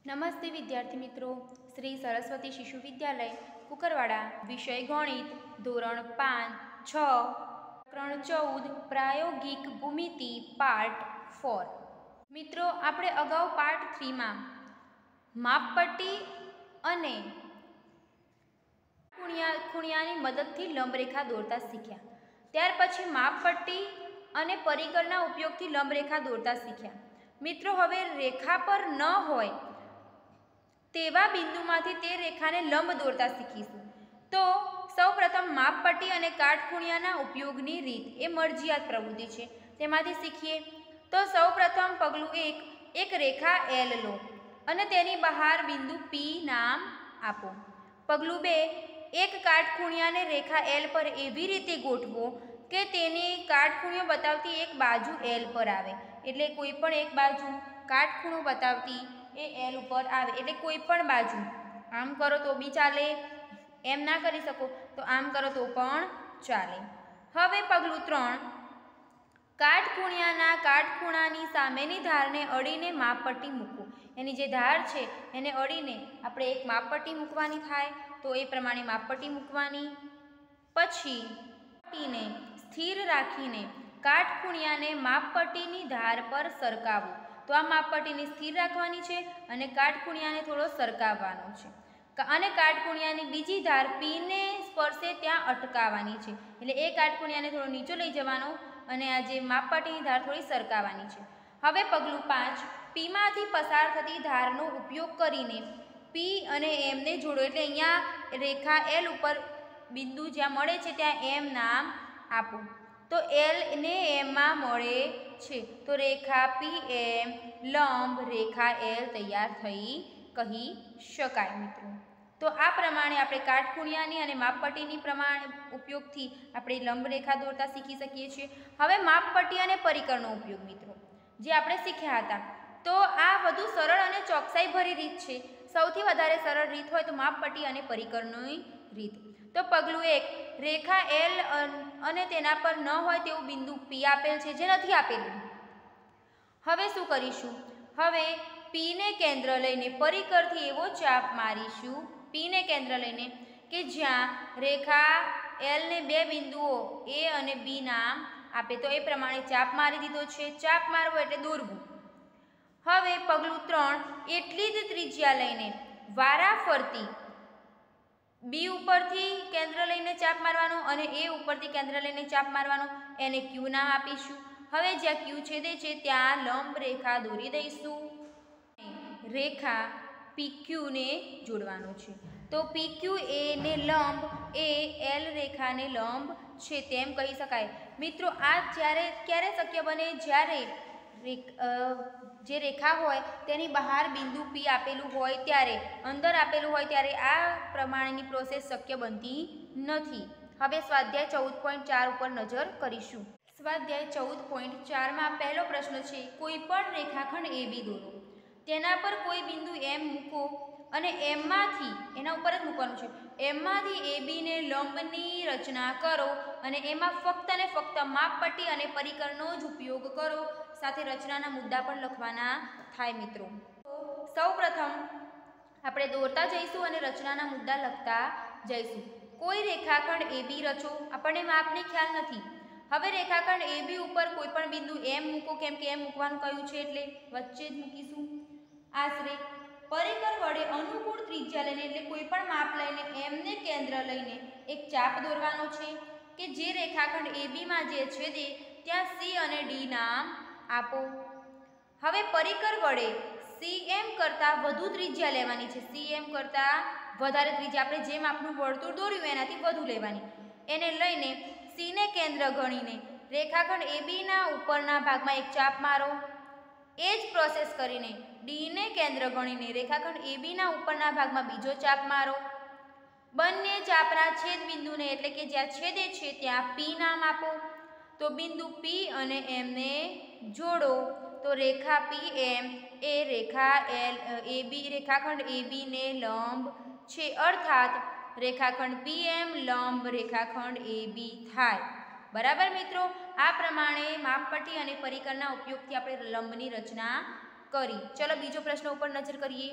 नमस्ते विद्यार्थी मित्रों, श्री सरस्वती शिशु विद्यालय कुकरवाड़ा विषय गणित धोरण 5-6 प्रकरण 14 प्रायोगिक भूमिति पार्ट 4। मित्रों, આપણે અગાઉ પાર્ટ 3 માં માપપટ્ટી અને ખૂણિયાની મદદથી લંબરેખા દોરતા શીખ્યા। ત્યાર પછી માપપટ્ટી અને પરિકરના ઉપયોગથી લંબરેખા દોરતા શીખ્યા। મિત્રો, હવે રેખા પર ન હોય તેવા બિંદુમાંથી તે રેખાને લંબ દોરતા શીખીશું। તો સૌપ્રથમ માપપટ્ટી અને કાટખૂણિયાના ઉપયોગની રીત એ મરજિયાત પ્રવૃત્તિ છે, તેમાંથી શીખીએ। તો સૌપ્રથમ પગલું 1, એક રેખા L લો અને તેની બહાર બિંદુ P નામ આપો। પગલું 2, એક કાટખૂણિયાને રેખા L પર એવી રીતે ગોઠવો કે તેની કાટખૂણિયો બતાવતી એક બાજુ L પર આવે, એટલે કોઈ પણ એક બાજુ કાટખૂણો બતાવતી એ L ઉપર આવે, એટલે કોઈ પણ બાજુ આમ કરો તો બી ચાલે, એમ ના કરી શકો તો આમ કરો તો પણ ચાલે। હવે પગલું 3, કાટખૂણાની સામેની ધારને અડીને માપપટ્ટી મૂકો। એની જે ધાર છે એને અડીને આપણે એક માપપટ્ટી મૂકવાની થાય, તો એ પ્રમાણે માપપટ્ટી મૂકવાની। પછી પટ્ટીને સ્થિર રાખીને કાટખૂણિયાને માપપટ્ટીની ધાર પર સરકાવો। તો આ માપપટ્ટીને સ્થિર રાખવાની છે અને કાટખૂણિયાને થોડો સરકાવવાનો છે, અને કાટખૂણિયાની બીજી ધાર પીને સ્પર્શે ત્યાં અટકાવવાની છે, એટલે એ કાટખૂણિયાને થોડો નીચો લઈ જવાનો અને આ જે માપપટ્ટીની ધાર થોડી સરકાવવાની છે। હવે પગલું 5, પીમાંથી પસાર થતી ધારનો ઉપયોગ કરીને પી અને એમને જોડો, એટલે અહીંયા રેખા L ઉપર બિંદુ જ્યાં મળે છે ત્યાં એમ નામ આપો। તો L ને M માં મળે છે, તો રેખા PM લંબ રેખા L તૈયાર થઈ કહી શકાય। મિત્રો, તો આ પ્રમાણે આપણે કાટખૂણિયાની અને માપપટ્ટીની ઉપયોગથી આપણે લંબરેખા દોરતા શીખી શકીએ છીએ। હવે માપપટ્ટી અને પરિકરનો ઉપયોગ મિત્રો જે આપણે શીખ્યા હતા, તો આ વધુ સરળ અને ચોકસાઈભરી રીત છે। સૌથી વધારે સરળ રીત હોય તો માપપટ્ટી અને પરિકરની રીત। તો પગલું 1, રેખા L અને તેના પર ન હોય તેવું બિંદુ P આપેલ છે, જે નથી આપેલું। હવે શું કરીશું? હવે Pને કેન્દ્ર લઈને પરિકરથી એવો ચાપ મારીશું, Pને કેન્દ્ર લઈને કે જ્યાં રેખા L ને બે બિંદુઓ A અને B નામ આપે, તો એ પ્રમાણે ચાપ મારી દીધો છે। ચાપ મારવો એટલે દોરવું। હવે પગલું 3, એટલી જ ત્રિજ્યા લઈને વારાફરતી B ઉપરથી કેન્દ્ર લઈને ચાપ મારવાનો અને A ઉપરથી કેન્દ્ર લઈને ચાપ મારવાનો, એને Q નામ આપીશું। હવે જ્યાં Q છેદે છે ત્યાં લંબ રેખા દોરી દઈશું, રેખા PQ ને જોડવાનું છે। તો PQ એ ને લંબ એ L રેખાને લંબ છે તેમ કહી શકાય। મિત્રો, આ ક્યારે શક્ય બને? જ્યારે જે રેખા હોય તેની બહાર બિંદુ P આપેલું હોય ત્યારે, અંદર આપેલું હોય ત્યારે આ પ્રમાણેની પ્રોસેસ શક્ય બનતી નથી। હવે સ્વાધ્યાય 14.4 ઉપર નજર કરીશું। સ્વાધ્યાય 14.4માં પહેલો પ્રશ્ન છે, કોઈ પણ રેખાખંડ AB દોરો, તેના પર કોઈ બિંદુ M મૂકો અને એમમાંથી, એના ઉપર જ મૂકવાનું છે, એમમાંથી AB ને લંબની રચના કરો અને એમાં ફક્ત અને ફક્ત માપપટ્ટી અને પરિકરનો જ ઉપયોગ કરો, સાથે રચનાના મુદ્દા પણ લખવાના થાય। મિત્રો, સૌપ્રથમ આપણે દોરતા જઈશું અને રચનાના મુદ્દા લખતા જઈશું। કોઈ રેખાખંડ AB રચો, આપણને માપની ખ્યાલ નથી। હવે રેખાખંડ AB ઉપર કોઈ પણ બિંદુ M મૂકો, કેમ કે M મૂકવાનું કહ્યું છે એટલે વચ્ચે જ મૂકીશું આશરે। પરિકર વડે અનુકૂળ ત્રિજ્યા લઈને, એટલે કોઈ પણ માપ લઈને એમને કેન્દ્ર લઈને એક ચાપ દોરવાનો છે કે જે રેખાખંડ AB માં જે છેદે ત્યાં C અને D નામ આપો। હવે પરિકર વડે CM કરતાં વધુ ત્રિજ્યા લેવાની છે, CM કરતાં વધારે ત્રિજ્યા, આપણે જેમ આપણું વર્તુળ દોર્યું એનાથી વધુ લેવાની, એને લઈને C ને કેન્દ્ર ગણીને રેખાખંડ AB ના ઉપરના ભાગમાં એક ચાપ મારો। એ જ પ્રોસેસ કરીને D ને કેન્દ્ર ગણીને રેખાખંડ AB ના ઉપરના ભાગમાં બીજો ચાપ મારો। બંને ચાપના છેદ બિંદુને, એટલે કે જ્યાં છેદે છે ત્યાં P નામ આપો। તો બિંદુ P અને M ને જોડો, તો રેખા PM એ રેખાખંડ AB ને લંબ છે, અર્થાત રેખાખંડ PM લંબ રેખાખંડ AB થાય। બરાબર મિત્રો, આ પ્રમાણે માપપટ્ટી અને પરિકરના ઉપયોગથી આપણે લંબની રચના કરી। ચલો બીજો પ્રશ્ન ઉપર નજર કરીએ।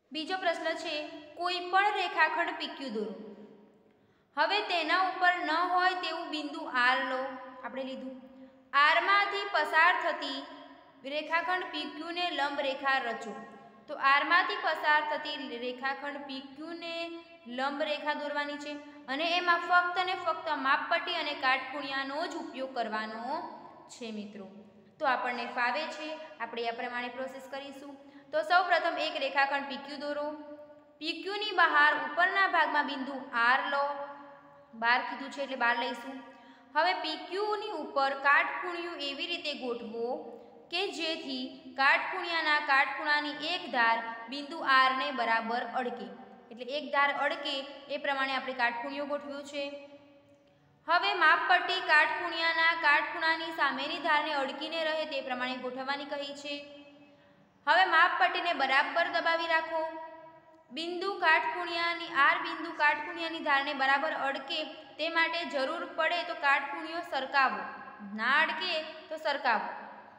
બીજો પ્રશ્ન છે, કોઈ પણ રેખાખંડ PQ દોરો. હવે તેના ઉપર ન હોય તેવું બિંદુ R લો. આપણે લીધું. R માંથી પસાર થતી રેખાખંડ PQ ને લંબ રેખા રચો. તો R માંથી પસાર થતી રેખાખંડ PQ ને લંબ રેખા દોરવાની છે અને એમાં ફક્ત ને ફક્ત માપપટ્ટી અને કાટખૂણિયાનો જ ઉપયોગ કરવાનો છે મિત્રો. તો આપણને ફાવે છે, આપણે આ પ્રમાણે પ્રોસેસ કરીશું. તો સૌપ્રથમ એક રેખાખંડ PQ દોરો. PQ ની બહાર ઉપરના ભાગમાં બિંદુ R લો. 12 કીધું છે એટલે 12 લઈશું. હવે PQ ની ઉપર કાટખૂણિયું એવી રીતે ગોઠવો કે જેથી કાટખૂણિયાના કાટખૂણાની એક ધાર બિંદુ R ને બરાબર અડકે. એટલે એક ધાર અડકે એ પ્રમાણે આપણે કાટખૂણિયો ગોઠવ્યું છે. હવે માપપટ્ટી કાટખૂણિયાના કાટખૂણાની સામેની ધારને અડકીને રહે તે પ્રમાણે ગોઠવવાની કહી છે. હવે માપપટ્ટીને બરાબર દબાવી રાખો. બિંદુ કાટખૂણિયાની ધારને બરાબર અડકે તે માટે જરૂર પડે તો કાટખૂણિયો સરકાવો, ના અડકે તો સરકાવો.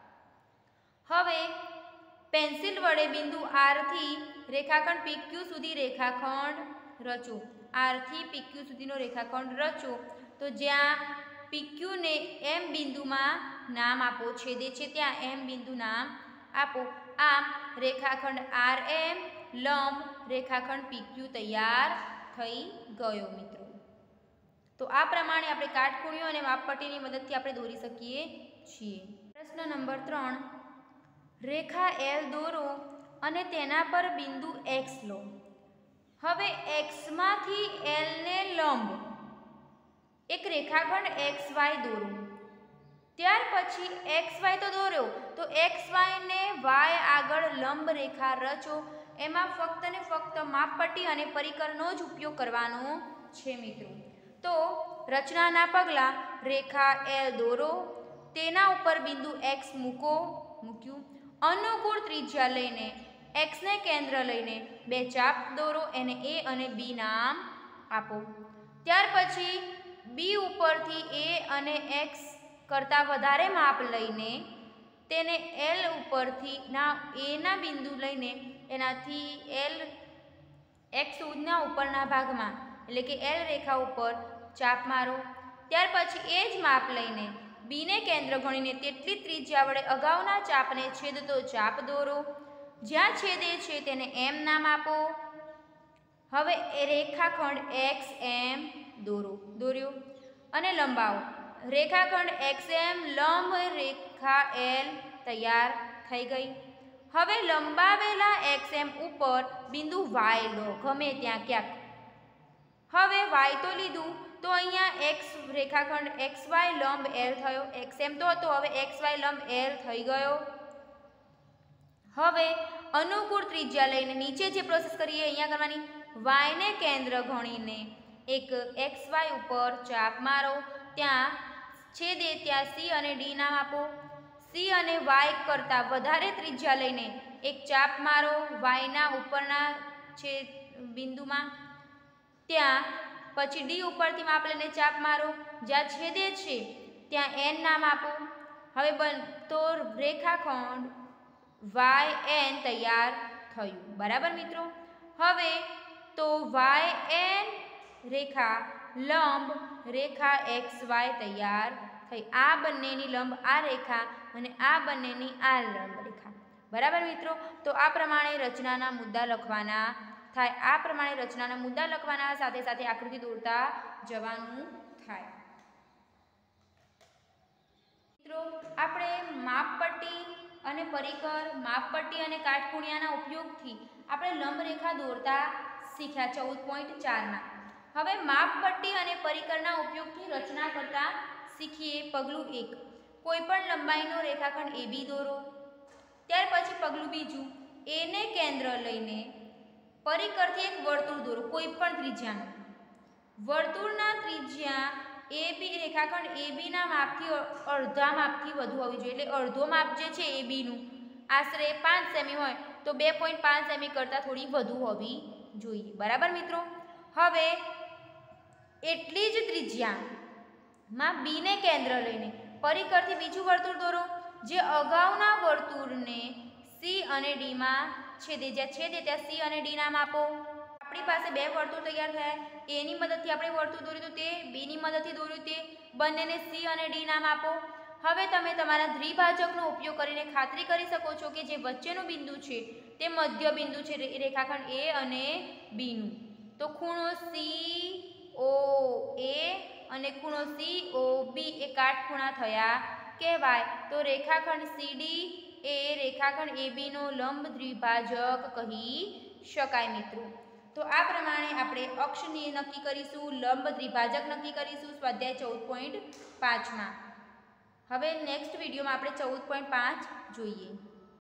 હવે પેન્સિલ વડે બિંદુ R થી રેખાખંડ PQ સુધી રેખાખંડ રચો. R થી PQ સુધીનો રેખાખંડ રચો. તો જ્યાં PQ ને M બિંદુમાં નામ આપો, છેદે છે ત્યાં M બિંદુ નામ આપો. આમ રેખાખંડ RM લંબ રેખાખંડ PQ તૈયાર થઈ ગયો મિત્રો. તો આ પ્રમાણે આપણે કાટખૂણિયો અને માપપટ્ટીની મદદથી આપણે દોરી શકીએ છીએ. પ્રશ્ન નંબર 3, રેખા L દોરો અને તેના પર બિંદુ X લો. હવે X માંથી L ને લંબ એક રેખાખંડ XY દોરો. ત્યાર પછી XY તો દોર્યો, તો XY ને Y આગળ લંબ રેખા રચો. એમાં ફક્ત ને ફક્ત માપપટ્ટી અને પરિકરનો જ ઉપયોગ કરવાનો છે મિત્રો. તો રચનાના પગલાં, રેખા L દોરો, તેના ઉપર બિંદુ X મૂક્યું. અનુકૂળ ત્રિજ્યા લઈને X ને કેન્દ્ર લઈને 2 ચાપ દોરો. એને A અને B નામ આપો. ત્યાર પછી B ઉપરથી A અને X કરતાં વધારે માપ લઈને તેને L ઉપરથી A ના બિંદુ લઈને એનાથી X સુધીના ઉપરના ભાગમાં એટલે કે L રેખા ઉપર ચાપ મારો. ત્યાર પછી એ જ માપ લઈને B ને કેન્દ્ર ગણીને તેટલી ત્રિજ્યા વડે અગાઉના ચાપને છેદતો ચાપ દોરો. જ્યાં છેદે છે તેને M નામ આપો. હવે એ રેખાખંડ XM દોર્યો અને લંબાવો. રેખાખંડ XM લંબ રેખા L તૈયાર થઈ ગઈ. હવે લંબાવેલા XM ઉપર બિંદુ Y લો, ગમે ત્યાં ક્યાંક. હવે Y તો લીધું, તો અહીંયા રેખાખંડ XY લંબ L થયો. XM તો હતો, હવે XY લંબ L થઈ ગયો. હવે અનુકૂળ ત્રિજ્યા લઈને નીચે જે પ્રોસેસ કરીએ અહીંયા કરવાની. Y ને કેન્દ્ર ગણીને એક XY ઉપર ચાપ મારો. ત્યાં છેદે ત્યાં C અને D નામ આપો. C અને Y કરતાં વધારે ત્રિજ્યા લઈને એક ચાપ મારો Y ના ઉપરના બિંદુમાં. ત્યાં પછી D ઉપરથી માપ લઈને ચાપ મારો. જ્યાં છેદે છે ત્યાં N નામ આપો. હવે તો રેખાખંડ YN તૈયાર થયું. બરાબર મિત્રો. હવે તો YN રેખા લંબ રેખા XY તૈયાર થઈ. આ બંનેની લંબ આ રેખા અને આ બંનેની આ લંબ રેખા. બરાબર મિત્રો. તો આ પ્રમાણે રચનાના મુદ્દા લખવાના થાય. આ પ્રમાણે રચનાના મુદ્દા લખવાના, સાથે સાથે આકૃતિ દોરતા જવાનું થાય. મિત્રો આપણે માપપટ્ટી અને પરિકર, માપપટ્ટી અને કાટખૂણિયાના ઉપયોગથી આપણે લંબ રેખા દોરતા શીખ્યા 14.4માં. હવે માપપટ્ટી અને પરિકરના ઉપયોગથી રચના કરતા શીખીએ. પગલું 1, કોઈપણ લંબાઈનો રેખાખંડ AB દોરો. ત્યાર પછી પગલું બીજું, A ને કેન્દ્ર લઈને પરિકરથી એક વર્તુળ દોરો, કોઈપણ ત્રિજ્યાનું. વર્તુળના ત્રિજ્યા AB રેખાખંડ AB ના માપથી અડધા માપથી વધુ હોવી જોઈએ. એટલે અડધો માપ જે છે AB નું આશરે 5 સેમી હોય તો 2.5 સેમી કરતાં થોડી વધુ હોવી જોઈએ. બરાબર મિત્રો. હવે એટલી જ ત્રિજ્યામાં B ને કેન્દ્ર લઈને પરિકરથી બીજું વર્તુળ દોરો, જે અગાઉના વર્તુળને C અને D માં છેદે, જ્યાં છેદે ત્યાં સી અને ડી નામ આપો. આપણી પાસે બે વર્તુળ તૈયાર થયા. એની મદદથી આપણે વર્તુળ દોર્યું તો તે, બીની મદદથી દોર્યું તે, બંનેને સી અને ડી નામ આપો. હવે તમે તમારા દ્વિભાજકનો ઉપયોગ કરીને ખાતરી કરી શકો છો કે જે વચ્ચેનું બિંદુ છે તે મધ્ય બિંદુ છે રેખાખંડ એ અને બીનું. તો ખૂણો COA અને ખૂણો COB એ કાટખૂણા થયા કહેવાય. તો રેખાખંડ CD એ રેખાખંડ ABનો લંબ દ્વિભાજક કહી શકાય મિત્રો. તો આ પ્રમાણે આપણે અક્ષ નક્કી કરીશું, લંબ દ્વિભાજક નક્કી કરીશું સ્વાધ્યાય 14.5માં. હવે નેક્સ્ટ વિડીયોમાં આપણે 14.5 જોઈએ.